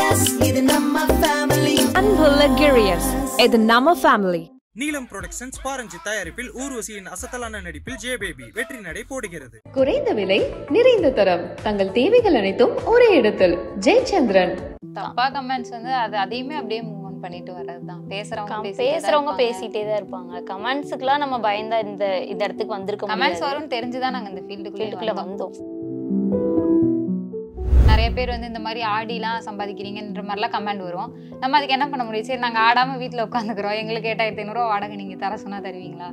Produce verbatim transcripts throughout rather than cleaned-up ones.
Girias, இது நம்ம family. அன்புள்ள Girias, இது நம்ம family. நீலம் புரொடக்ஷன்ஸ் பாரஞ்சி தயாரிப்பில் ஊர்வசியின் அசத்தலான நடிப்பில் ஜே பேபி வெற்றி நடை போடுகிறது. குறைந்த விலை நிறைந்த தரம் தங்கள் தேவைகள் அனைத்தும் ஒரே இடத்தில் ஜெயச்சந்திரன். தப்பா கமெண்ட்ஸ் வந்து அது அதையுமே அப்படியே மூவ் ஆன் பண்ணிட்டு வரதுதான். பேசுறவங்க பேசுறவங்க பேசிட்டே தான் இருப்பாங்க. கமெண்ட்ஸ்க்குலாம் நம்ம பயந்தா இந்த இந்த இடத்துக்கு வந்திருக்கோம். கமெண்ட்ஸ் வரும்னு தெரிஞ்சுதான் நாங்க இந்த ஃபீல்டுக்குள்ள வந்தோம். நிறைய பேர் வந்து இந்த மாதிரி ஆடிலாம் சம்பாதிக்கிறீங்கன்ற மாதிரிலாம் கமெண்ட் வரும். நம்ம அதுக்கு என்ன பண்ண முடியும்? சரி நாங்கள் ஆடாமல் வீட்டில் உட்காந்துக்கிறோம், எங்களுக்கு எட்டாயிரத்தி ஐநூறுரூவா வாடகை நீங்கள் தர சொன்னா தருவீங்களா?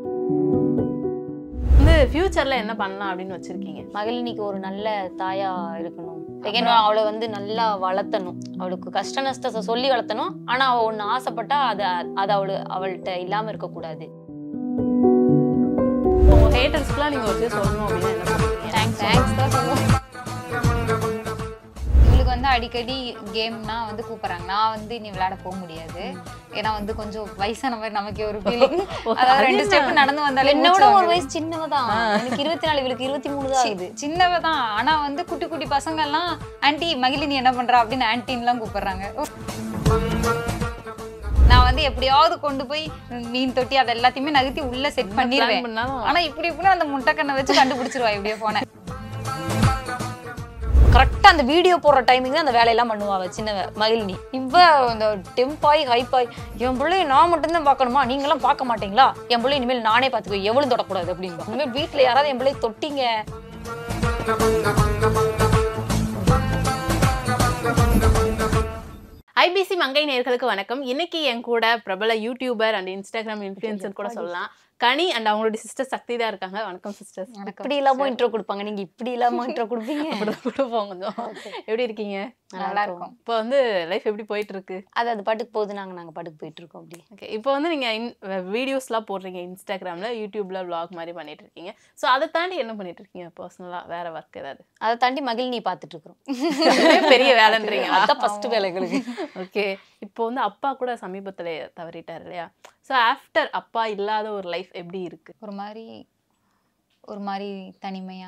வந்து ஃபியூச்சர்ல என்ன பண்ணலாம் அப்படின்னு வச்சிருக்கீங்க? மகளினிக்கு ஒரு நல்ல தாயா இருக்கணும். செகண்ட் அவளை வந்து நல்லா வளர்த்தணும். அவளுக்கு கஷ்ட நஷ்டத்தை சொல்லி வளர்த்தணும். ஆனா அவள் ஒன்று ஆசைப்பட்டா அதை அது அவளு அவள்கிட்ட இல்லாம இருக்கக்கூடாது. உங்க ஹேட்டர்ஸ்க்குலாம் நீங்க ஒரு சொல்லணும் அப்படின்னு என்ன சொல்றீங்க? தேங்க்ஸ் தேங்க்ஸ் தான் சொல்லுவோம். வந்து அடிக்கடி கேம்னா வந்து கூப்பிடுறாங்க. நான் வந்து இனி விளையாட போக முடியாது. ஏன்னா வந்து கொஞ்சம் வயசான மாதிரி நமக்கே ஒரு ஃபீலிங். அதாவது ரெண்டு ஸ்டெப் நடந்து வந்தாலே என்னோட ஒரு வயசு சின்னவதான். எனக்கு இருபத்தி நாலு இவளுக்கு இருபத்தி மூணு தான் ஆகுது. சின்னவதான். ஆனா வந்து குட்டி குட்டி பசங்க எல்லாம் ஆன்டி மகிழினி என்ன பண்றா அப்படின்னு ஆன்டின்லாம் கூப்பிடுறாங்க. நான் வந்து எப்படியாவது கொண்டு போய் மீன் தொட்டி அதை எல்லாத்தையுமே நகர்த்தி உள்ள செட் பண்ணிடுவேன். ஆனா இப்படி இப்படி அந்த முட்டைக்கண்ணை வச்சு கண்டுபிடிச்சிருவா இப்படியே போனேன். கரெக்டா அந்த வீடியோ போடுற டைமிங் தான் அந்த வேலையெல்லாம் பண்ணுவாங்க சின்ன மகிழினி. இவ அந்த டெம்பாய் ஹைப்பாய் என் பிள்ளைய நான் மட்டும்தான் பார்க்கணுமா, நீங்களாம் பார்க்க மாட்டீங்களா, என் பிள்ளை இனிமேல் நானே பார்த்துக்குவேன், எவ்வளவு தொடக்கூடாது அப்படின்னு. இனிமேல் வீட்டுல யாராவது என் பிள்ளைய தொட்டிங்க. ஐபிசி மங்கை நேயர்களுக்கு வணக்கம். இன்னைக்கு என் கூட பிரபல யூடியூபர் அண்ட் இன்ஸ்டாகிராம் இன்ஃப்ளூயன்சர் கூட சொல்லலாம் கனி அண்ட் அவங்களோட சிஸ்டர் சக்தி தான் இருக்காங்க. வணக்கம் சிஸ்டர். இப்படி இல்லாம இன்ட்ரோ கொடுப்பாங்க, நீங்க இப்படி இல்லாம இன்ட்ரோ கொடுப்பீங்க. கொடுப்போம் கொஞ்சம். எப்படி இருக்கீங்க? நல்லா இருக்கும். இப்போ வந்து லைஃப் எப்படி போயிட்டு இருக்கு? அது அது பாட்டுக்கு போகுது, நாங்க நாங்க பாட்டுக்கு போயிட்டு இருக்கோம் அப்படி. ஓகே, இப்போ வந்து நீங்க வீடியோஸ்லாம் போடுறீங்க இன்ஸ்டாகிராம்ல, யூடியூப்ல விளாக் மாதிரி பண்ணிட்டு இருக்கீங்க. ஸோ அதை தாண்டி என்ன பண்ணிட்டு இருக்கீங்க பர்சனலா? வேற ஒர்க் ஏதாவது? அதை தாண்டி மகிழினி பார்த்துட்டு இருக்கிறோம். பெரிய வேலைன்றீங்க. அதான் ஃபர்ஸ்ட் வேலைகளுக்கு. ஓகே, இப்போ வந்து அப்பா கூட சமீபத்துல தவறிட்டார் இல்லையா? ஸோ ஆஃப்டர் அப்பா இல்லாத ஒரு லைஃப் எப்படி இருக்கு? ஒரு மாதிரி ஒரு மாதிரி தனிமையா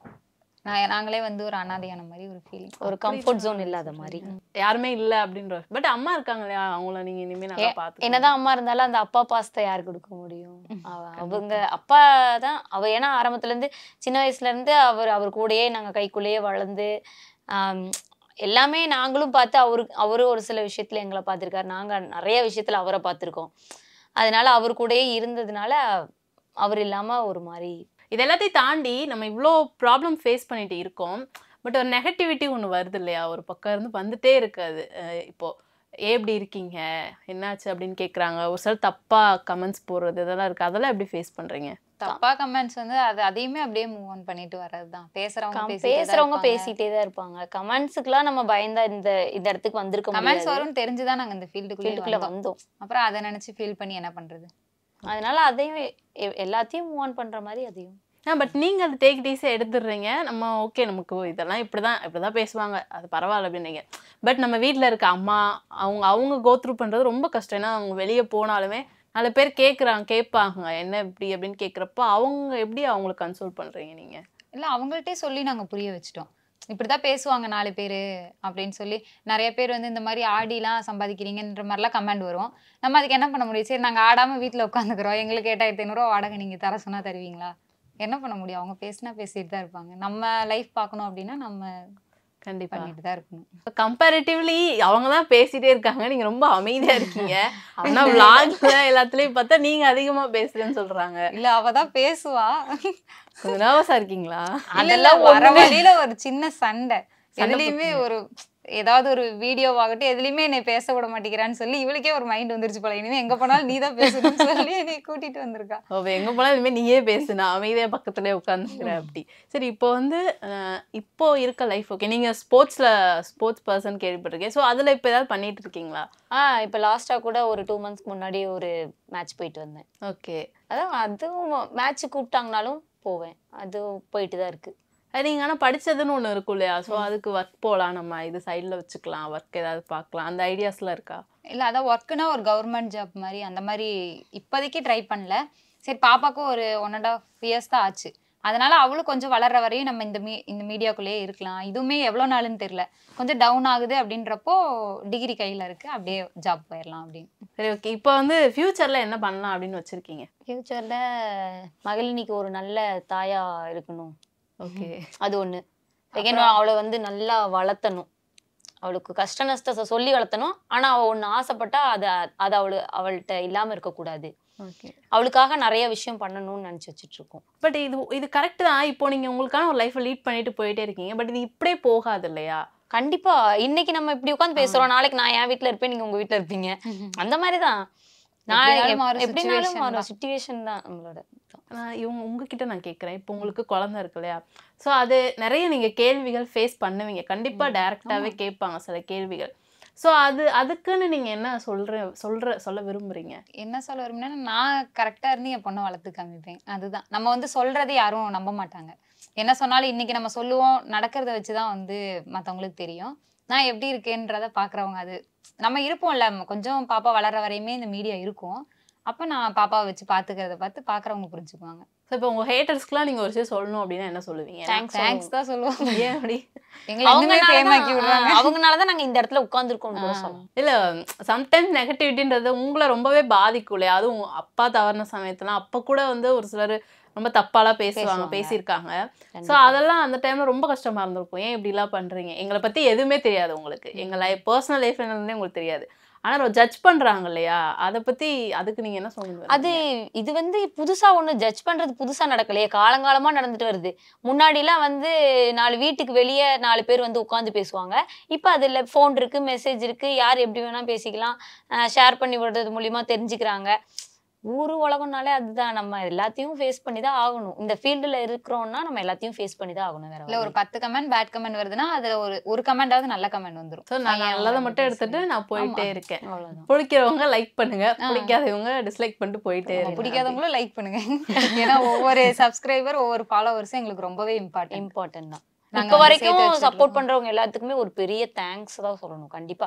நான் நாங்களே வந்து ஒரு அனாதையான மாதிரி ஒரு ஃபீலிங். ஒரு கம்ஃபர்ட் ஜோன் இல்லாத மாதிரி. யாருமே இல்லை அப்படின்ற. பட் அம்மா இருக்காங்க இல்லையா, அவங்கள நீங்க இனிமே நல்லா பார்த்து. என்னதான் அம்மா இருந்தாலும் அந்த அப்பா பாசத்தை யாரு கொடுக்க முடியும்? அவங்க அப்பா தான் அவ. ஏன்னா ஆரம்பத்துல இருந்து சின்ன வயசுல இருந்து அவர் அவர் கூடயே நாங்க கைக்குள்ளேயே வளர்ந்து ஆஹ் எல்லாமே நாங்களும் பார்த்து அவரு அவரும் ஒரு சில விஷயத்துல எங்களை பார்த்துருக்காரு. நாங்க நிறைய விஷயத்துல அவரை பார்த்துருக்கோம். அதனால அவர் கூடயே இருந்ததுனால அவர் இல்லாம ஒரு மாதிரி. இது எல்லாத்தையும் தாண்டி நம்ம இவ்வளோ ப்ராப்ளம் ஃபேஸ் பண்ணிட்டு இருக்கோம். பட் ஒரு நெகட்டிவிட்டி ஒன்று வருது இல்லையா, ஒரு பக்கம் இருந்து வந்துட்டே இருக்காது. இப்போ ஏ எப்படி இருக்கீங்க, என்னாச்சு அப்படின்னு கேட்குறாங்க. ஒரு சில தப்பா கமெண்ட்ஸ் போடுறது இதெல்லாம் இருக்கு. அதெல்லாம் எப்படி ஃபேஸ் பண்றீங்க? தப்பா கமெண்ட்ஸ் வந்து அது அதையுமே அப்படியே மூவ் ஆன் பண்ணிட்டு வரதுதான். பேசுறவங்க பேசுறவங்க பேசிட்டே தான் இருப்பாங்க. கமெண்ட்ஸ்க்குலாம் நம்ம பயந்தா இந்த இந்த இடத்துக்கு வந்திருக்கோம். கமெண்ட்ஸ் வரும்னு தெரிஞ்சுதான் நாங்க இந்த ஃபீல்டுக்குள்ள வந்தோம். அப்புறம் அதை நினைச்சு ஃபீல் பண்ணி என்ன பண்றது? அதனால அதையும் எல்லாத்தையும் மூவ் ஆன் பண்ற மாதிரி அதையும். ஆ பட் நீங்கள் அது டேக் டீஸாக எடுத்துடுறீங்க. நம்ம ஓகே நமக்கு இதெல்லாம் இப்படி தான் இப்படி தான் பேசுவாங்க, அது பரவாயில்ல அப்படின்னீங்க. பட் நம்ம வீட்டில் இருக்க அம்மா அவங்க அவங்க கோத்ரூ பண்ணுறது ரொம்ப கஷ்டம். ஏன்னா அவங்க வெளியே போனாலுமே நாலு பேர் கேட்குறாங்க, கேட்பாங்க என்ன இப்படி அப்படின்னு கேட்குறப்ப அவங்க எப்படி அவங்களை கன்சோல் பண்ணுறீங்க நீங்கள்? இல்லை, அவங்கள்ட்டே சொல்லி நாங்கள் புரிய வச்சுட்டோம். இப்படிதான் பேசுவாங்க நாலு பேர் அப்படின்னு சொல்லி. நிறைய பேர் வந்து இந்த மாதிரி ஆடிலாம் சம்பாதிக்கிறீங்கன்ற மாதிரிலாம் கமெண்ட் வரும். நம்ம அதுக்கு என்ன பண்ண முடியும்? சரி நாங்கள் ஆடாமல் வீட்டில் உட்காந்துக்கிறோம், எங்களுக்கு எட்டாயிரத்தி ஐநூறுரூவா வாடகை நீங்கள் தர சொன்னா தருவீங்களா? என்ன பண்ண முடியும்? அவங்க பேசினா பேசிட்டு தான் இருப்பாங்க. நம்ம லைஃப் பார்க்கணும் அப்படின்னா நம்ம கண்டிப்பா பண்ணிட்டு தான் இருக்கணும். இப்போ கம்பேரிட்டிவ்லி அவங்க தான் பேசிட்டே இருக்காங்க, நீங்க ரொம்ப அமைதியா இருக்கீங்க. ஆனா விளாக்ல எல்லாத்துலயும் பார்த்தா நீங்க அதிகமா பேசுறேன்னு சொல்றாங்க. இல்ல அவ தான் பேசுவா. கொஞ்சம் நர்வஸா இருக்கீங்களா? அதெல்லாம் வர வழியில ஒரு சின்ன சண்டை. எதுலயுமே ஒரு ஏதாவது ஒரு வீடியோ ஆகட்டும் எதுலையுமே என்னை பேச விட மாட்டேங்கிறான்னு சொல்லி இவளுக்கே ஒரு மைண்ட் வந்துருச்சு போல. இனிமே எங்க போனாலும் நீ தான் பேசணும்னு சொல்லி என்னை கூட்டிட்டு வந்திருக்கா. ஓ, எங்க போனாலும் இனிமே நீயே பேசு, நான் அமைதியா பக்கத்துலயே உட்காந்துக்கிறேன் அப்படி. சரி, இப்போ வந்து இப்போ இருக்க லைஃப் ஓகே. நீங்க ஸ்போர்ட்ஸ்ல ஸ்போர்ட்ஸ் பர்சன் கேள்விப்பட்டிருக்கேன். ஸோ அதுல இப்போ ஏதாவது பண்ணிட்டு இருக்கீங்களா? ஆஹ் இப்போ லாஸ்டா கூட ஒரு டூ மந்த்ஸ்க்கு முன்னாடி ஒரு மேட்ச் போயிட்டு வந்தேன். ஓகே, அதான் அதுவும் மேட்ச் கூப்பிட்டாங்கனாலும் போவேன். அது போயிட்டு தான் இருக்கு. நீங்க ஆனா படிச்சதுன்னு ஒண்ணு இருக்கும் இல்லையா? ஸோ அதுக்கு ஒர்க் போகலாம், நம்ம இது சைட்ல வச்சுக்கலாம், ஒர்க் ஏதாவது பார்க்கலாம், அந்த ஐடியாஸ்லாம் இருக்கா? இல்லை, அதான் ஒர்க்குனா ஒரு கவர்மெண்ட் ஜாப் மாதிரி அந்த மாதிரி இப்போதைக்கு ட்ரை பண்ணல. சரி, பாப்பாக்கும் ஒரு ஒன் அண்ட் ஆஃப் இயர்ஸ் தான் ஆச்சு. அதனால அவளும் கொஞ்சம் வளர்ற வரையும் நம்ம இந்த மீ இந்த மீடியாக்குள்ளேயே இருக்கலாம். இதுவுமே எவ்வளோ நாளுன்னு தெரியல, கொஞ்சம் டவுன் ஆகுது அப்படின்றப்போ டிகிரி கையில் இருக்கு, அப்படியே ஜாப் போயிடலாம் அப்படின்னு. சரி, ஓகே. இப்போ வந்து ஃபியூச்சர்ல என்ன பண்ணலாம் அப்படின்னு வச்சிருக்கீங்க? ஃபியூச்சர்ல மகளினிக்கு ஒரு நல்ல தாயா இருக்கணும். ஓகே, அது ஒண்ணு. செகண்ட், அவளை வந்து நல்லா வளர்த்தணும். அவளுக்கு கஷ்ட நஷ்டத்தை சொல்லி வளர்த்தணும். ஆனா அவ ஒண்ணு ஆசைப்பட்டா அதை அதை அவளு அவள்கிட்ட இல்லாம இருக்கக்கூடாது. ஓகே, அவளுக்காக நிறைய விஷயம் பண்ணணும்னு நினைச்சு வச்சுட்டு இருக்கோம். பட் இது இது கரெக்ட் தான். இப்போ நீங்க உங்களுக்கான ஒரு லைஃப்பை லீட் பண்ணிட்டு போயிட்டே இருக்கீங்க. பட் இது இப்படியே போகாது இல்லையா? கண்டிப்பா இன்னைக்கு நம்ம இப்படி உட்காந்து பேசுறோம், நாளைக்கு நான் என் வீட்டுல இருப்பேன், நீங்க உங்க வீட்டுல இருப்பீங்க. அந்த மாதிரிதான் நான் எப்படினாலும் மாறும் சிச்சுவேஷன் தான் நம்மளோட. நான் இவங்க உங்ககிட்ட நான் கேட்குறேன், இப்போ உங்களுக்கு குழந்தை இருக்கு இல்லையா? ஸோ அது நிறைய நீங்க கேள்விகள் ஃபேஸ் பண்ணுவீங்க, கண்டிப்பா டைரக்டாவே கேட்பாங்க சில கேள்விகள். ஸோ அது அதுக்குன்னு நீங்க என்ன சொல்ற சொல்ற சொல்ல விரும்புறீங்க? என்ன சொல்ல விரும்பினா, நான் கரெக்டா இருந்து என் பொண்ணை வளர்த்து காமிப்பேன். அதுதான். நம்ம வந்து சொல்றதை யாரும் நம்ப மாட்டாங்க. என்ன சொன்னாலும் இன்னைக்கு நம்ம சொல்லுவோம், நடக்கிறத வச்சுதான் வந்து மற்றவங்களுக்கு தெரியும் நான் எப்படி இருக்கேன்றத பாக்குறவங்க. அது நம்ம இருப்போம்ல, கொஞ்சம் பாப்பா வளர்ற வரையுமே இந்த மீடியா இருக்கும். அப்ப நான் பாப்பாவை வச்சு பாத்துக்கிறத பார்த்து பாக்குறவங்க புரிஞ்சுக்குவாங்க. ஸோ இப்போ உங்க ஹேட்டர்ஸ்க்குலாம் நீங்க ஒரு விஷயம் சொல்லணும் அப்படின்னா என்ன சொல்லுவீங்க? தேங்க்ஸ் தேங்க்ஸ் தான் சொல்லுவோம். ஏன் அப்படி? எங்களை இன்னுமே ஃபேமாக்கி விடுறாங்க. அவங்கனாலதான் நாங்க இந்த இடத்துல உட்கார்ந்துருக்கோம் கூட சொல்லலாம். இல்ல, சம்டைம்ஸ் நெகட்டிவிட்டின்றது உங்களை ரொம்பவே பாதிக்கும் இல்லையா? அதுவும் அப்பா தவறின சமயத்துல அப்ப கூட வந்து ஒரு சிலர் ரொம்ப தப்பாலாம் பேசுவாங்க, பேசியிருக்காங்க. ஸோ அதெல்லாம் அந்த டைம்ல ரொம்ப கஷ்டமா இருந்திருக்கும். ஏன் இப்படி எல்லாம் பண்றீங்க? எங்களை பத்தி எதுவுமே தெரியாது உங்களுக்கு, எங்க லைஃப் பர்சனல் லைஃப் என்னன்னே உங்களுக்கு தெரியாது. ஆனா ஜட்ஜ் பண்றாங்க இல்லையா? அதை பத்தி அதுக்கு நீங்க என்ன சொல்லுங்க? அது இது வந்து புதுசா ஒண்ணு ஜட்ஜ் பண்றது புதுசா நடக்கலையே, காலங்காலமா நடந்துட்டு வருது. முன்னாடி எல்லாம் வந்து நாலு வீட்டுக்கு வெளியே நாலு பேர் வந்து உட்காந்து பேசுவாங்க. இப்ப அதுல போன் இருக்கு, மெசேஜ் இருக்கு, யார் எப்படி வேணா பேசிக்கலாம், ஷேர் பண்ணி விடுறது மூலியமா தெரிஞ்சுக்கிறாங்க. ஊரு உலகம்னாலே அதுதான், நம்ம எல்லாத்தையும் ஃபேஸ் பண்ணி தான் ஆகணும். இந்த ஃபீல்டுல இருக்கிறோம்னா நம்ம எல்லாத்தையும் ஃபேஸ் பண்ணி தான் ஆகணும். வேற இல்ல, ஒரு பத்து கமெண்ட் பேட் கமெண்ட் வருதுன்னா அதுல ஒரு ஒரு கமெண்டாவது நல்ல கமெண்ட் வந்துரும். ஸோ நான் நல்லதை மட்டும் எடுத்துட்டு நான் போயிட்டே இருக்கேன். பிடிக்கிறவங்க லைக் பண்ணுங்க, பிடிக்காதவங்க டிஸ்லைக் பண்ணிட்டு போயிட்டே இருங்க. பிடிக்காதவங்களும் லைக் பண்ணுங்க. ஏன்னா ஒவ்வொரு சப்ஸ்கிரைபர் ஒவ்வொரு ஃபாலோவர்ஸும் எங்களுக்கு ரொம்பவே இம்பார்ட்டன்ட் இம்பார்ட்டன்ட் தான். இப்போ வரைக்கும் சப்போர்ட் பண்றவங்க எல்லாத்துக்குமே ஒரு பெரிய தேங்க்ஸ் தான் சொல்லணும். கண்டிப்பா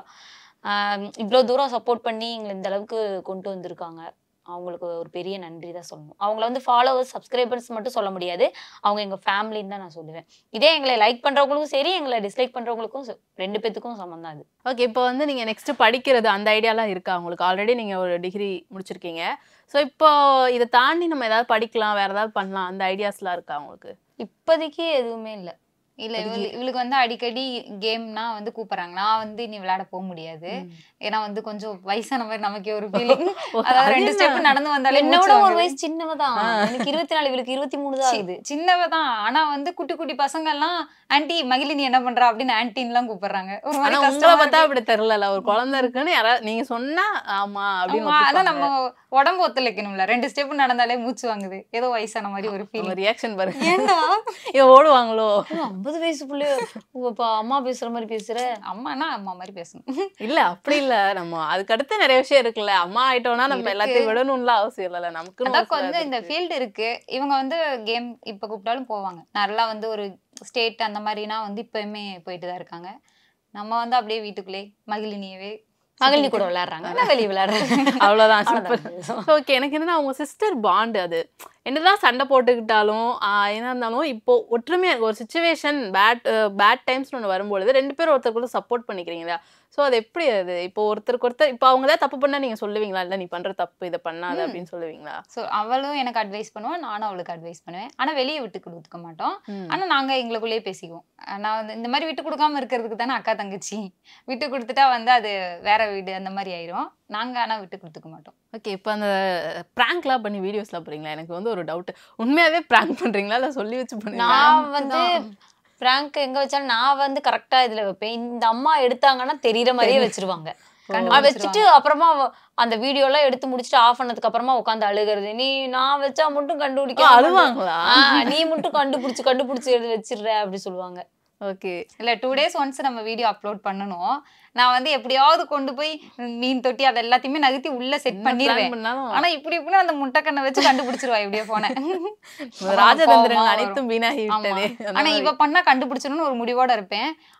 இவ்வளவு தூரம் சப்போர்ட் பண்ணி எங்களை இந்த அளவுக்கு கொண்டு வந்திருக்காங்க. அவங்களுக்கு ஒரு பெரிய நன்றி தான் சொல்லணும். அவங்கள வந்து ஃபாலோவர்ஸ் சப்ஸ்கிரைபர்ஸ் மட்டும் சொல்ல முடியாது, அவங்க எங்க ஃபேமிலின்னு தான் நான் சொல்லுவேன். இதே எங்களை லைக் பண்றவங்களுக்கும் சரி, எங்களை டிஸ்லைக் பண்றவங்களுக்கும் ரெண்டு பேத்துக்கும் சம்மந்தம் அது. ஓகே, இப்போ வந்து நீங்க நெக்ஸ்ட் படிக்கிறது அந்த ஐடியாலாம் இருக்கா உங்களுக்கு? ஆல்ரெடி நீங்க ஒரு டிகிரி முடிச்சிருக்கீங்க. ஸோ இப்போ இதை தாண்டி நம்ம ஏதாவது படிக்கலாம், வேற ஏதாவது பண்ணலாம், அந்த ஐடியாஸ்லாம் இருக்கா உங்களுக்கு? இப்போதைக்கு எதுவுமே இல்லை. இல்ல, இவளுக்கு வந்து அடிக்கடி கேம்னா வந்து கூப்பிடுறாங்க. நான் வந்து இனி விளையாட போக முடியாது, ஏன்னா வந்து கொஞ்சம் வயசான மாதிரி நமக்கே ஒரு ஃபீலிங். அதாவது ரெண்டு ஸ்டெப் நடந்து வந்தாலே என்னோட ஒரு வயசு சின்னவதான், எனக்கு இருபத்தி நாலு, இவளுக்கு இருபத்தி மூணு தான் ஆகுது. சின்னவதான். ஆனா வந்து குட்டி குட்டி பசங்க எல்லாம் ஆன்டி மகிழினி என்ன பண்றா அப்படின்னு ஆன்டின் எல்லாம் கூப்பிடுறாங்க. ஒரு மாதிரி உங்களை பார்த்தா அப்படி தெரியல, ஒரு குழந்தை இருக்குன்னு யாராவது நீங்க சொன்னா ஆமா அப்படின்னு. அதான் நம்ம உடம்பு ஒத்துழைக்கணும்ல, ரெண்டு ஸ்டெப் நடந்தாலே மூச்சு வாங்குது, ஏதோ வயசான மாதிரி ஒரு ஃபீல். ரியாக்ஷன் பாருங்க, ஏன்டா ஓடுவாங்களோ? ஐம்பது வயசு பிள்ளை அம்மா பேசுற மாதிரி பேசுற. அம்மானா அம்மா மாதிரி பேசணும். இல்ல அப்படி இல்ல, நம்ம அதுக்கு அடுத்து நிறைய விஷயம் இருக்குல்ல. அம்மா ஆயிட்டோம்னா நம்ம எல்லாத்தையும் விடணும்ல அவசியம் இல்ல. நமக்கு வந்து இந்த ஃபீல்டு இருக்கு. இவங்க வந்து கேம் இப்ப கூப்பிட்டாலும் போவாங்க. நல்லா வந்து ஒரு ஸ்டேட் அந்த மாதிரினா வந்து இப்பயுமே போயிட்டு தான் இருக்காங்க. நம்ம வந்து அப்படியே வீட்டுக்குள்ளே மகிழினியவே மகிழினி கூட விளையாடுறாங்க, நான் வெளியே விளையாடுறேன், அவ்வளவுதான். ஓகே, எனக்கு என்னன்னா அவங்க சிஸ்டர் பாண்டு, அது என்னதான் சண்டை போட்டுக்கிட்டாலும் என்ன இருந்தாலும் இப்போ ஒற்றுமையா ஒரு சுச்சுவேஷன் பேட் பேட் டைம்ஸ்னு ஒன்று வரும்பொழுது ரெண்டு பேரும் ஒருத்தருக்கு சப்போர்ட் பண்ணிக்கிறீங்களா? ஸோ அது எப்படி? அது இப்போ ஒருத்தருக்கு ஒருத்தர் இப்போ அவங்க தான் தப்பு பண்ணா நீங்க சொல்லுவீங்களா, இல்லை நீ பண்ற தப்பு இதை பண்ணாது அப்படின்னு சொல்லுவீங்களா? ஸோ அவளும் எனக்கு அட்வைஸ் பண்ணுவேன், நானும் அவளுக்கு அட்வைஸ் பண்ணுவேன். ஆனா வெளியே விட்டு கொடுக்க மாட்டோம். ஆனா நாங்க எங்களுக்குள்ளேயே பேசிக்குவோம். நான் வந்து இந்த மாதிரி விட்டு கொடுக்காம இருக்கிறதுக்கு தானே அக்கா தங்கச்சி. விட்டு கொடுத்துட்டா வந்து அது வேற வீடு அந்த மாதிரி ஆயிரும். நாங்க ஆனா விட்டு கொடுத்துக்க மாட்டோம். ஓகே, இப்போ அந்த பிராங்க்லாம் பண்ணி வீடியோஸ்லாம் போறீங்களா? எனக்கு வந்து ஒரு டவுட், உண்மையாவே பிராங்க் பண்றீங்களா இல்லை சொல்லி வச்சு பண்ணுறீங்களா? நான் வந்து பிராங்க் எங்க வச்சாலும் நான் வந்து கரெக்டா இதுல வைப்பேன். இந்த அம்மா எடுத்தாங்கன்னா தெரியற மாதிரியே வச்சிருவாங்க. வச்சுட்டு அப்புறமா அந்த வீடியோ எல்லாம் எடுத்து முடிச்சுட்டு ஆஃப் பண்ணதுக்கு அப்புறமா உட்காந்து அழுகிறது. நீ நான் வச்சா மட்டும் கண்டுபிடிக்க அழுவாங்களா? நீ மட்டும் கண்டுபிடிச்சு கண்டுபிடிச்சு எடுத்து வச்சிடுற அப்படி சொல்லுவாங்க. ஓகே, இல்ல டூ டேஸ் ஒன்ஸ் நம்ம வீடியோ அப்லோட் பண்ணணும். நான் வந்து எப்படியாவது கொண்டு போய் மீன் தொட்டி அதை எல்லாத்தையுமே நகர்த்தி உள்ள செட் பண்ணிடுவேன். ஆனா இப்படி இப்படி அந்த முட்டைக்கண்ணை வச்சு கண்டுபிடிச்சிருவா இப்படியே போனேன். ராஜதந்திரங்கள் அனைத்தும் வீணாகி விட்டதே. ஆனா இவ பண்ணா கண்டுபிடிச்சிடணும்னு ஒரு முடிவோட இருப்பேன்.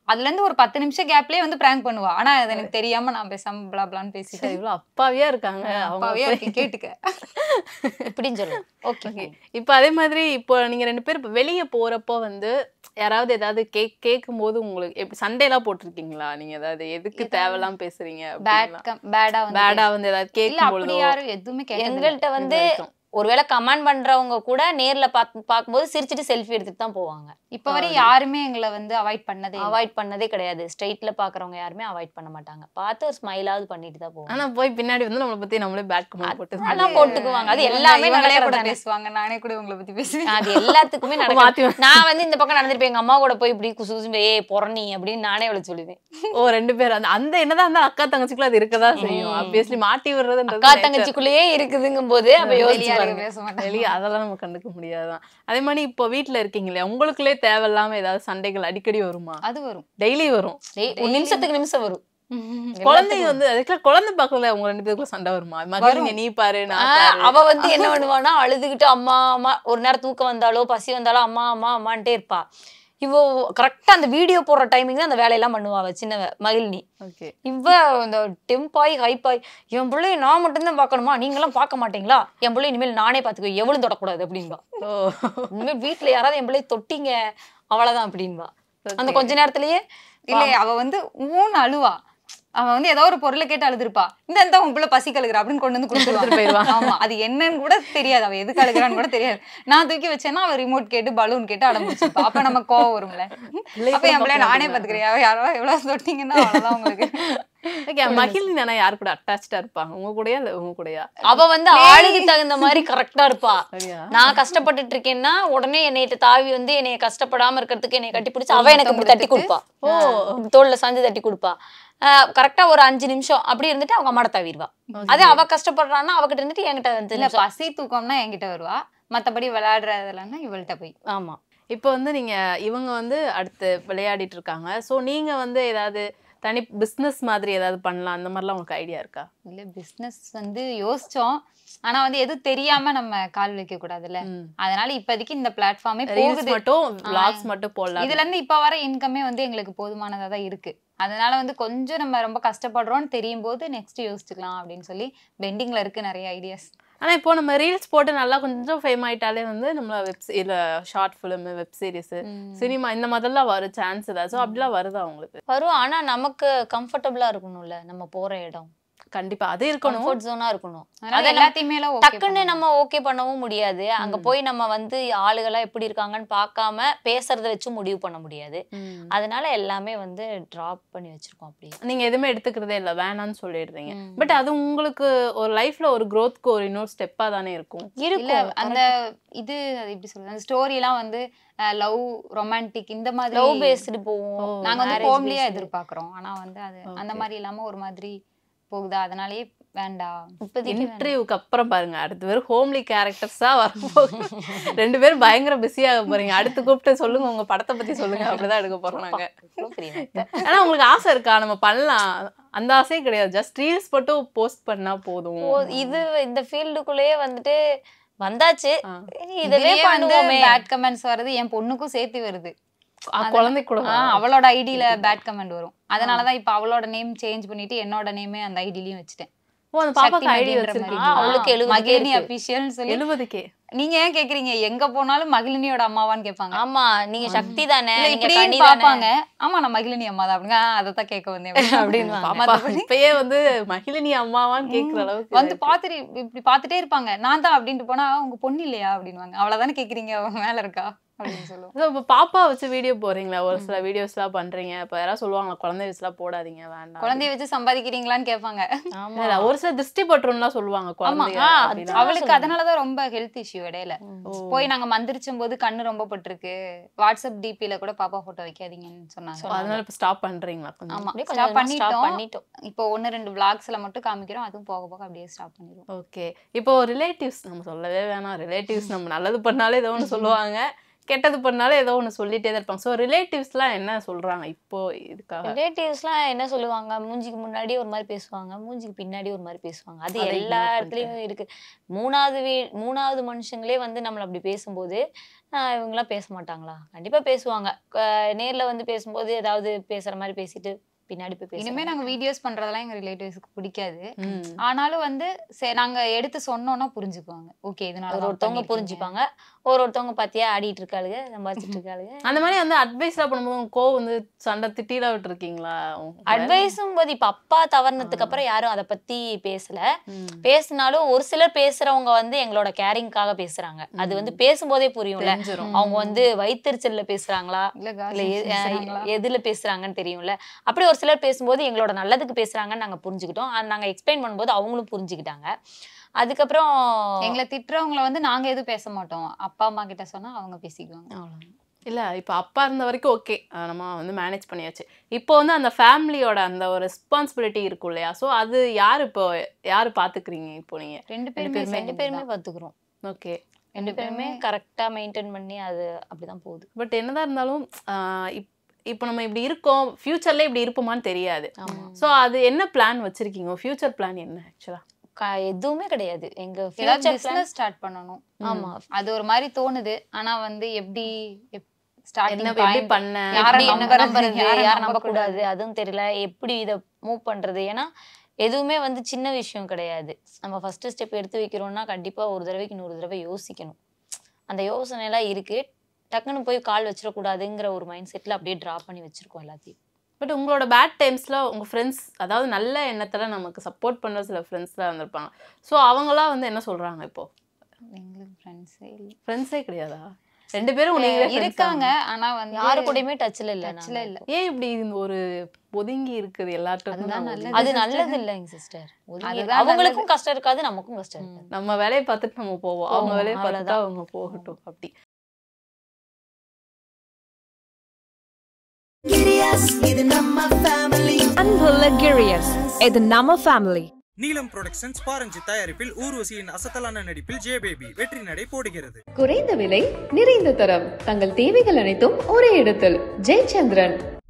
அதுல இருந்து ஒரு பத்து நிமிஷம் கேப்லயே வந்து பிராங்க் பண்ணுவா. ஆனா அது எனக்கு தெரியாம நான் பேசாம blah blahன்னு பேசிட்டேன். இவ்வளவு அப்பாவியா இருக்காங்க அவங்க. அப்பாவே இருக்கேன், கேட்டுக்க இப்படின்னு சொல்லலாம். ஓகே. ஓகே. இப்போ அதே மாதிரி இப்போ நீங்க ரெண்டு பேரும் வெளிய போறப்போ வந்து யாராவது ஏதாவது கேக் கேட்கும் போது உங்களுக்கு எப்படி சண்டைலாம் போட்டிருக்கீங்களா? நீங்க ஏதாவது எதுக்கு தேவையெல்லாம் பேசுறீங்க பேட் பேடா வந்து பேடா வந்து ஏதாவது இல்ல கேட்கும் அப்படி பொழுது யாரும் எதுவுமே கேட்கல. எங்கள்கிட்ட வந்து ஒருவேளை கமெண்ட் பண்றவங்க கூட நேர்ல பார்த்து பார்க்கும்போது சிரிச்சிட்டு செல்ஃபி எடுத்துட்டு தான் போவாங்க. இப்ப வரை யாருமே எங்களை வந்து அவாய்ட் பண்ணதே அவாய்ட் பண்ணதே கிடையாது. ஸ்ட்ரெயிட்ல பாக்குறவங்க யாருமே அவாய்ட் பண்ண மாட்டாங்க. பார்த்து ஒரு ஸ்மைலாவது பண்ணிட்டு தான் போவாங்க. ஆனா போய் பின்னாடி வந்து நம்மளை பத்தி நம்மளே பேட் கமெண்ட் போட்டு ஆனா போட்டுக்குவாங்க. அது எல்லாமே இவங்களே கூட நடக்கிறதானே. பேசுவாங்க. நானே கூட உங்களை பத்தி பேசுவேன். அது எல்லாத்துக்குமே நடக்கும். நான் வந்து இந்த பக்கம் நடந்துட்டு எங்க அம்மா கூட போய் இப்படி குசு குசு ஏ பொறணி அப்படின்னு நானே அவளை சொல்லுவேன். ஓ ரெண்டு பேர் அந்த அந்த என்னதான் இருந்தா அக்கா தங்கச்சிக்குள்ள அது இருக்கதான் செய்யும். ஆப்வியஸ்லி மாட்டி விடுறதுன்றது அக்கா தங்கச்சிக்குள்ளேயே இருக்குதுங்கும் போது அப்ப யோசிச்சு பாருங்க. பேச மாட்டேன். அதெல்லாம் நம்ம கண்டுக்க முடியாதுதான். அதே மாதிரி இப்போ வீட்டுல இருக்கீங்களே உங்களுக்குள்ளே தேவையில்லாம ஏதாவது சண்டைகள் அடிக்கடி வருமா? அது வரும், டெய்லி வரும். ஒரு நிமிஷத்துக்கு நிமிஷம் வரும். குழந்தைங்க வந்து அதுக்குள்ள குழந்தை பார்க்கல உங்க ரெண்டு பேருக்குள்ள சண்டை வருமா? மகன் நீ பாரு நான் பாரு. அவ வந்து என்ன பண்ணுவானா அழுதுகிட்டு அம்மா அம்மா ஒரு நேரம் தூக்கம் வந்தாலோ பசி வந்தாலோ அம்மா அம்மா அம்மான்ட்டே இருப்பா. இவ கரெக்டா அந்த வீடியோ போடுற டைமிங் தான் அந்த வேலையெல்லாம் பண்ணுவா சின்ன மகிழ்னி. இவ இந்த டெம்பாய் ஹைப்பாய் என் பிள்ளைய நான் மட்டும்தான் பார்க்கணுமா, நீங்க எல்லாம் பார்க்க மாட்டீங்களா, என் பிள்ளை இனிமேல் நானே பார்த்துக்குவேன், எவ்வளவு தொடக்கூடாது அப்படின்பா. இனிமேல் வீட்டுல யாராவது என் பிள்ளைய தொட்டிங்க அவ்வளவுதான் அப்படின்பா. அந்த கொஞ்ச நேரத்திலேயே இல்ல அவ வந்து ஊன்னு அழுவா. அவன் வந்து ஏதோ ஒரு பொருளை கேட்டு அழுதுருப்பா. இந்த இந்த உன் பிள்ளை பசி கழுகுறா அப்படின்னு கொண்டு வந்து கொடுத்துட்டு போயிருவான். ஆமா அது என்னன்னு கூட தெரியாது, அவ எதுக்கு அழுகுறான்னு கூட தெரியாது. நான் தூக்கி வச்சேன்னா அவ ரிமோட் கேட்டு பலூன் கேட்டு அடம்பிடிச்சிருப்பா. அப்ப நம்ம கோவம் வரும்ல. அப்ப என் பிள்ளைய நானே பாத்துக்கிறியா, யாரோ எவ்வளவு தொட்டிங்கன்னா அவ்வளவுதான் உங்களுக்கு. மகிழ்ச்சி நானா யாரு கூட அட்டாச்சா இருப்பாங்க? உங்க கூடயா இல்ல உங்க கூடயா? அவ வந்து ஆளுக்கு தகுந்த மாதிரி கரெக்டா இருப்பா. நான் கஷ்டப்பட்டுட்டு இருக்கேன்னா உடனே என்னைய தாவி வந்து என்னைய கஷ்டப்படாம இருக்கிறதுக்கு என்னைய கட்டி பிடிச்சு அவ எனக்கு இப்படி தட்டி கொடுப்பா. ஓ தோல்ல சாஞ்சு தட்டி கொடுப்பா. கரெக்டா ஒரு அஞ்சு நிமிஷம் அப்படி இருந்துட்டு அவங்க அம்மாட்ட தாவிடுவா. அதே அவ கஷ்டப்படுறான்னா அவகிட்ட இருந்துட்டு என்கிட்ட வந்து இல்ல பசி தூக்கம்னா என்கிட்ட வருவா, மத்தபடி விளையாடுறதுலன்னா இவள்கிட்ட போய். ஆமா இப்போ வந்து நீங்க இவங்க வந்து அடுத்து விளையாடிட்டு இருக்காங்க. சோ நீங்க வந்து ஏதாவது தனி பிசினஸ் மாதிரி ஏதாவது பண்ணலாம் அந்த மாதிரிலாம் உங்களுக்கு ஐடியா இருக்கா? இல்ல பிசினஸ் வந்து யோசிச்சோம், ஆனா வந்து எதுவும் தெரியாம நம்ம கால் வைக்க கூடாதுல்ல. அதனால இப்போதைக்கு இந்த பிளாட்ஃபார்மே போகுது மட்டும் vlogs மட்டும் போடலாம். இதுல இருந்து இப்ப வர இன்கமே வந்து எங்களுக்கு போதுமானதா தான் இருக்கு. அதனால வந்து கொஞ்சம் நம்ம ரொம்ப கஷ்டப்படுறோம்னு தெரியும் போது நெக்ஸ்ட் யோசிச்சுக்கலாம் அப்படின்னு சொல்லி பெண்டிங்ல இருக்கு நிறைய ஐடியாஸ். ஆனா இப்போ நம்ம ரீல்ஸ் போட்டு நல்லா கொஞ்சம் ஃபேம் ஆயிட்டாலே வந்து நம்ம வெப் இல்ல short film web series cinema இந்த மாதிரிலாம் வர சான்ஸ் தான். ஸோ அப்படிலாம் வருதா உங்களுக்கு? வரும். ஆனா நமக்கு கம்ஃபர்டபுளா இருக்கணும்ல நம்ம போற இடம். கண்டிப்பா அது இருக்கணும், கம்ஃபர்ட் ஜோனா இருக்கணும். அதனால எல்லாத்தையுமே டக்குன்னு நம்ம ஓகே பண்ணவும் முடியாது. அங்க போய் நம்ம வந்து ஆளுகளா எப்படி இருக்காங்கன்னு பார்க்காம பேசுறத வச்சு முடிவு பண்ண முடியாது. அதனால எல்லாமே வந்து டிராப் பண்ணி வச்சிருக்கோம். அப்படி நீங்க எதுவுமே எடுத்துக்கிறதே இல்ல, வேணான்னு சொல்லிடுறீங்க. பட் அது உங்களுக்கு ஒரு லைஃப்ல ஒரு growthக்கு ஒரு இன்னொரு ஸ்டெப்பா தானே இருக்கும். இல்ல அந்த இது எப்படி சொல்றது, அந்த ஸ்டோரி எல்லாம் வந்து லவ் ரொமான்டிக் இந்த மாதிரி லவ் பேஸ்டு போவோம். நாங்க வந்து ஹோம்லியா எதிர்பார்க்கிறோம். ஆனா வந்து அது அந்த மாதிரி இல்லாம ஒரு மாதிரி போகுதா, அதனாலயே வேண்டாம். இன்டர்வியூக்கு அப்புறம் பாருங்க அடுத்து பேரும் ஹோம்லி கேரக்டர்ஸா வரப்போகுது. ரெண்டு பேரும் பயங்கர பிஸியாக போறீங்க. அடுத்து கூப்பிட்டு சொல்லுங்க உங்க படத்தை பத்தி சொல்லுங்க, அப்படிதான் எடுக்க போறோம் நாங்க. ஆனா உங்களுக்கு ஆசை இருக்கா நம்ம பண்ணலாம்? அந்த ஆசையே கிடையாது, ஜஸ்ட் ரீல்ஸ் மட்டும் போஸ்ட் பண்ணா போதும். இது இந்த ஃபீல்டுக்குள்ளேயே வந்துட்டு வந்தாச்சு. இதுவே பண்ணுவோமே. பேட் கமெண்ட்ஸ் வருது, என் பொண்ணுக்கும் சேர்த்து வருது. குழந்தை கூட அவளோட ஐடியில பேட் கமெண்ட் வரும். அதனாலதான் இப்ப அவளோட நேம் சேஞ்ச் பண்ணிட்டு என்னோட நேமே அந்த ஐடியிலயும் வச்சுட்டேன். மகிழினி அபிஷியல் சொல்லி எழுபதுக்கே. நீங்க ஏன் கேக்குறீங்க, எங்க போனாலும் மகிழினியோட அம்மாவான்னு கேட்பாங்க. ஆமா நீங்க சக்தி தானே பாப்பாங்க. ஆமா நான் மகிழினி அம்மா தான் அப்படிங்க, அதத்தான் கேட்க வந்தேன் அப்படின்னு. இப்பயே வந்து மகிழினி அம்மாவான்னு கேக்குற அளவுக்கு வந்து பாத்துட்டு இப்படி பாத்துட்டே இருப்பாங்க. நான் தான் அப்படின்ட்டு போனா உங்க பொண்ணு இல்லையா அப்படின்வாங்க. அவ்வளவுதானே கேக்குறீங்க, அவங்க மேல இருக்கா அப்படின்னு சொல்லுவோம். இப்ப பாப்பா வச்சு வீடியோ போறீங்களா, ஒரு சில வீடியோஸ் எல்லாம் பண்றீங்க. இப்ப யாராவது சொல்லுவாங்க குழந்தை வச்சு எல்லாம் போடாதீங்க வேண்டாம், குழந்தைய வச்சு சம்பாதிக்கிறீங்களான்னு கேட்பாங்க. ஒரு சில திருஷ்டி பட்டும்லாம் சொல்லுவாங்க குழந்தை. அவளுக்கு அதனாலதான் ரொம்ப ஹெல்த் இஷ்யூ இடையில போய் நாங்க மந்திரிச்சும் போது கண்ணு ரொம்ப பட்டிருக்கு. வாட்ஸ்அப் டிபில கூட பாப்பா போட்டோ வைக்காதீங்கன்னு சொன்னாங்க. அதனால இப்ப ஸ்டாப் பண்றீங்களா? ஆமா ஸ்டாப் பண்ணிட்டோம். இப்போ ஒன்னு ரெண்டு விளாக்ஸ்ல மட்டும் காமிக்கிறோம், அதுவும் போக போக அப்படியே ஸ்டாப் பண்ணிடுவோம். ஓகே. இப்போ ரிலேட்டிவ்ஸ் நம்ம சொல்லவே வேணாம், ரிலேட்டிவ்ஸ் நம்ம நல்லது பண்ணாலே ஏதோ ஒன்று சொல்லுவாங்க, கெட்டது பண்ணாலும் ஏதோ ஒன்று சொல்லிட்டே தான் இருப்பாங்க. ஸோ ரிலேட்டிவ்ஸ்லாம் என்ன சொல்றாங்க இப்போ இதுக்காக? ரிலேட்டிவ்ஸ்லாம் என்ன சொல்லுவாங்க, மூஞ்சிக்கு முன்னாடி ஒரு மாதிரி பேசுவாங்க, மூஞ்சிக்கு பின்னாடி ஒரு மாதிரி பேசுவாங்க. அது அதை எல்லா ignore இடத்துலயும் இருக்கு. மூணாவது வீ மூணாவது மனுஷங்களே வந்து நம்மள அப்படி பேசும்போது ஆஹ் இவங்கெல்லாம் பேச மாட்டாங்களா? கண்டிப்பா பேசுவாங்க. க- நேர்ல வந்து பேசும்போது ஏதாவது பேசுற மாதிரி பேசிட்டு பின்னாடி போய் இனிமே பேசுவாங்க. நாங்க வீடியோஸ் பண்றதெல்லாம் எங்க ரிலேட்டிவ்ஸ்க்கு பிடிக்காது. ம். ஆனாலும் வந்து சரி நாங்க எடுத்து சொன்னோம்னா புரிஞ்சுக்குவாங்க. ஓகே இதனால ஒரு தான் ஒருத்தவங்க பண்ணிருக்கீங்க. புரிஞ்சுப்பாங்க, ஒரு ஒருத்தவங்க பாத்தியா ஆடிட்டு இருக்காளுங்க, சம்பாதிச்சிட்டு இருக்காளுங்க. அந்த மாதிரி வந்து அட்வைஸ்லாம் பண்ணும்போது உங்க கோவம் வந்து சண்டை திட்டிலாம் விட்டுருக்கீங்களா? அட்வைஸும் போது இப்ப அப்பா தவறுனதுக்கு அப்புறம் யாரும் அதை பத்தி பேசல. ம். பேசினாலும் ஒரு சிலர் பேசுறவங்க வந்து எங்களோட கேரிங்காக பேசுறாங்க. அது வந்து பேசும்போதே புரியும்ல, தெரிஞ்சிரும். அவங்க வந்து வயிற்றுச்சல்ல பேசுறாங்களா இல்ல இல்ல gossip எ- பேசுறாங்களா? எதுல பேசுறாங்கன்னு தெரியும்ல. அப்படி ஒரு சிலர் பேசும்போது எங்களோட நல்லதுக்கு பேசுறாங்கன்னு நாங்க புரிஞ்சுக்கிட்டோம். அது நாங்க எக்ஸ்பிளைன் பண்ணும்போது அவங்களும் புரிஞ்சுக்கிட்டாங்க. அதுக்கப்புறம் எங்களை திட்டுறவங்கள வந்து நாங்க எதுவும் பேச மாட்டோம். அப்பா அம்மா கிட்ட சொன்னா அவங்க பேசிக்குவாங்க. அவ்வளவுதான். இல்ல இப்ப அப்பா இருந்த வரைக்கும் ஓகே, நம்ம வந்து மேனேஜ் பண்ணியாச்சு. இப்போ வந்து அந்த ஃபேமிலியோட அந்த ஒரு ரெஸ்பான்சிபிலிட்டி இருக்கும் இல்லையா? ஸோ அது யாரு இப்போ யாரு பாத்துக்கிறீங்க இப்போ நீங்க? ரெண்டு பேருமே ரெண்டு பேருமே பாத்துக்கிறோம். ஓகே. ரெண்டு பேருமே கரெக்டா மெயின்டைன் பண்ணி அது அப்படிதான் போகுது. பட் என்னதான் இருந்தாலும் ஆஹ் இப் இப்போ நம்ம இப்படி இருக்கோம், ஃபியூச்சர்ல இப்படி இருப்போமான்னு தெரியாது. ஆமா. ஸோ அது என்ன பிளான் வச்சிருக்கீங்க? ஃபியூச்சர் பிளான் என்ன ஆக்சுவலா? க- எதுவுமே கிடையாது எங்க ஏதாவது future plan- பிசினஸ் ஸ்டார்ட் பண்ணணும். ஆமா. அது ஒரு மாதிரி தோணுது. ஆனா வந்து எப்படி ஸ்டார்டிங் என்ன எப்படி பண்ண? யாரை எப்படி என்ன நம்புறது, நம்புறது, யாரை யாரை நம்ப நம்பக்கூடாது. கூடாது அதுவும் தெரியல. எப்படி இதை மூவ் பண்றது? ஏன்னா எதுவுமே வந்து சின்ன விஷயம் கிடையாது. நம்ம ஃபர்ஸ்ட் ஸ்டெப் எடுத்து வைக்கிறோம்னா கண்டிப்பா ஒரு தடவைக்கு இன்னொரு தடவை யோசிக்கணும். அந்த யோசனை எல்லாம் இருக்கு. டக்குன்னு போய் கால் வச்சிடக்கூடாதுங்கிற ஒரு மைண்ட் செட்ல அப்படியே டிராப் பண்ணி வச்சிருக்கோம் எல்லாத்தையும். பட் உங்களோட பேட் டைம்ஸ்ல உங்க ஃப்ரெண்ட்ஸ், அதாவது நல்ல எண்ணத்துல நமக்கு சப்போர்ட் பண்ற சில ஃப்ரெண்ட்ஸ்லாம் இருந்திருப்பாங்க. ஸோ அவங்களாம் வந்து என்ன சொல்றாங்க இப்போ? எங்களுக்கு ஃப்ரெண்ட்ஸே இல்ல. ஃப்ரெண்ட்ஸே கிடையாதா? ரெண்டு பேரும் நீங்களே friends இருக்காங்க ஆ? ஆனா வந்து யாரு கூடயுமே டச்ல இல்ல. டச்ல நாங்க. இல்ல. ஏன் இப்படி இந்த ஒரு ஒதுங்கி இருக்குது எல்லாத்துக்கும்? அதுதான் நல்லது. அது நல்லது இல்லைங்க சிஸ்டர். அதுதான் அவங்களுக்கும் கஷ்டம் இருக்காது, நமக்கும் கஷ்டம் இருக்காது. நம்ம வேலையை பார்த்துட்டு நம்ம போவோம், அவங்க போவோம், வேலையை பார்த்துட்டு அவ்வளவுதான். அவங்க போகட்டும் அப்படி. Girias, இது நம்ம family. அன்புள்ள Girias, இது நம்ம family. நீலம் புரொடக்ஷன்ஸ் பாரஞ்சி தயாரிப்பில் ஊர்வசியின் அசத்தலான நடிப்பில் ஜே பேபி வெற்றி நடை போடுகிறது. குறைந்த விலை நிறைந்த தரம் தங்கள் தேவைகள் அனைத்தும் ஒரே இடத்தில் ஜெயச்சந்திரன்.